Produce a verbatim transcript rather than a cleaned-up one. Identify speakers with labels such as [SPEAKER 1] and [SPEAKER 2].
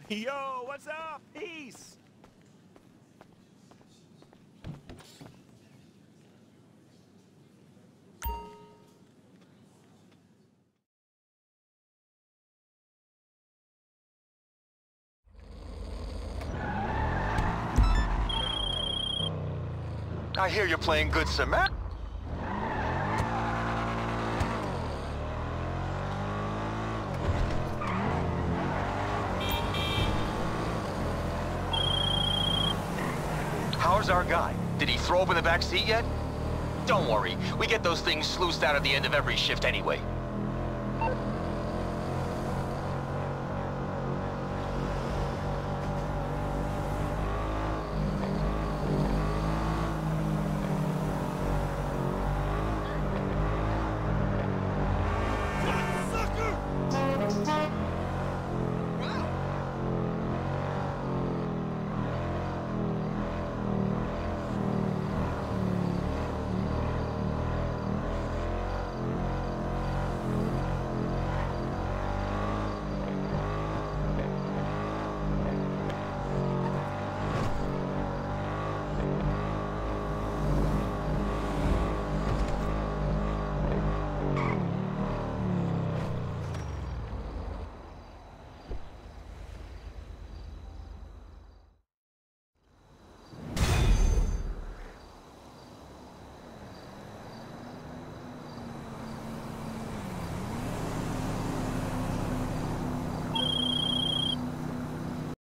[SPEAKER 1] Yo, what's up? Peace!
[SPEAKER 2] I hear you're playing Good Samaritan. How's our guy? Did he throw up in the back seat yet? Don't worry, we get those things sluiced out at the end of every shift anyway.